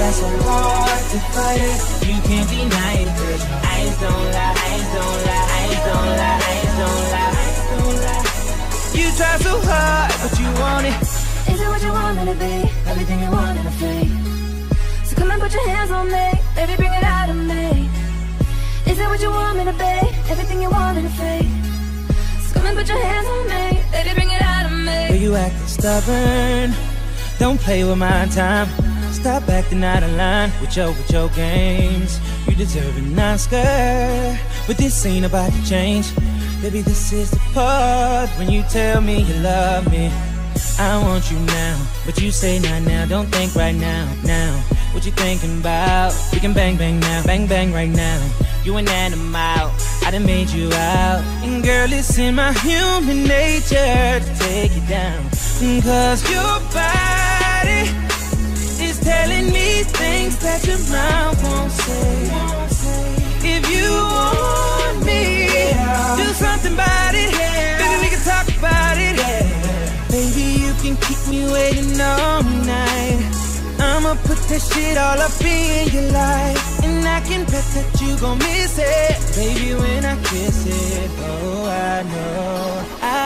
try so hard to fight it, you can't deny it, 'cause your eyes don't lie, eyes don't lie, eyes don't lie, eyes don't lie, eyes don't lie. You try so hard, but you want it. Is it what you want me to be? Everything you want in a fake. So come and put your hands on me, baby, bring it out of me. Is it what you want me to be? Everything you want in a fake. So come and put your hands on me, baby, bring it out of me. Where you acting stubborn? Don't play with my time. Stop acting out of line with your games. You deserve an Oscar, but this ain't about to change. Baby, this is the part when you tell me you love me. I want you now, but you say not now. Don't think right now, now. What you thinking about? We can bang, bang now, bang, bang right now. You an animal, I done made you out. And girl, it's in my human nature to take you down. 'Cause your body is telling me things that your mouth won't say. If you want me, do something about it. Baby, we can talk about it. Baby, you can keep me waiting all night. I'ma put that shit all up in your life, and I can bet that you gon' miss it, baby, when I kiss it. Oh, I know.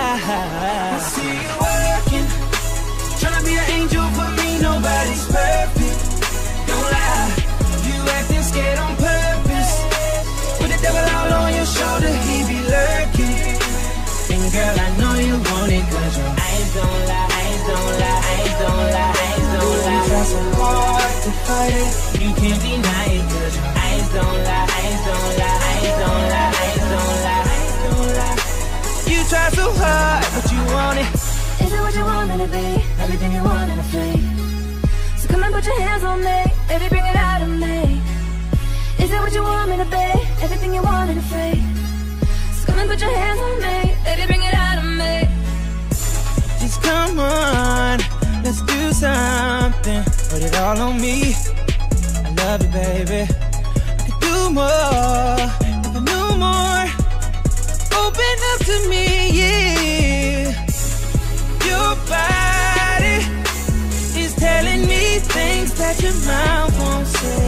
I see you working, tryna be an angel for me. Nobody's perfect. Don't lie, you acting scared on purpose. With the devil all on your shoulder, he be lurking. And girl, I know you want it, 'cause your eyes don't lie, eyes don't lie, eyes don't lie, eyes don't lie. You try so hard to fight it, you can't deny it, 'cause your eyes don't lie, eyes don't lie, eyes don't lie, eyes don't lie, eyes don't lie. You try so hard, but you want it. Is it what you want me to be? Everything you want in a fake. So come and put your hands on me, baby, bring it out of me. Is it what you want me to be? Everything you want in a fake. So come and put your hands on me, baby, bring it out of me. Just come on, let's do something. Put it all on me. I love you, baby. I could do more if I knew more. Open up to me, yeah. Your body is telling me things that your mouth won't say.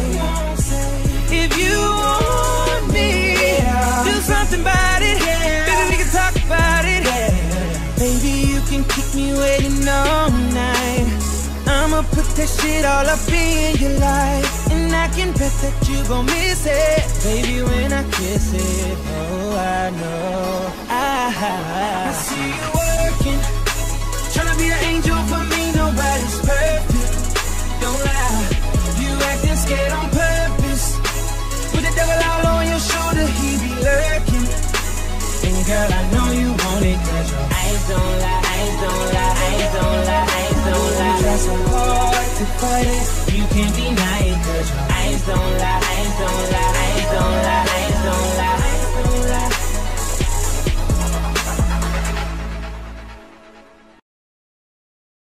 If you want me, do something about it. Baby, we can talk about it. Baby, you can keep me waiting all night. I'ma put that shit all up in your life, and I can bet that you gon' miss it, baby, when I kiss it. Oh, I know. I see you working, tryna be an angel for me. Nobody's perfect. Don't lie, you acting scared on purpose. With the devil all on your shoulder, he be lurking. And girl, I know you want it, 'cause your eyes don't lie, eyes don't lie, eyes don't lie, eyes don't lie. You try so hard to fight it, you can't